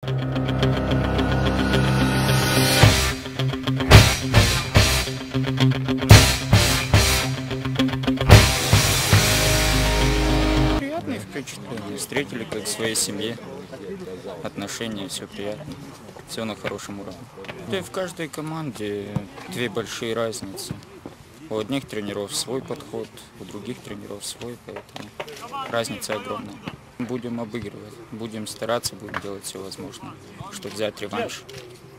Приятные впечатления. Встретили как в своей семье. Отношения, все приятно. Все на хорошем уровне. Да и в каждой команде две большие разницы. У одних тренеров свой подход, у других тренеров свой, поэтому разница огромная. Будем обыгрывать, будем стараться, будем делать все возможное, чтобы взять реванш.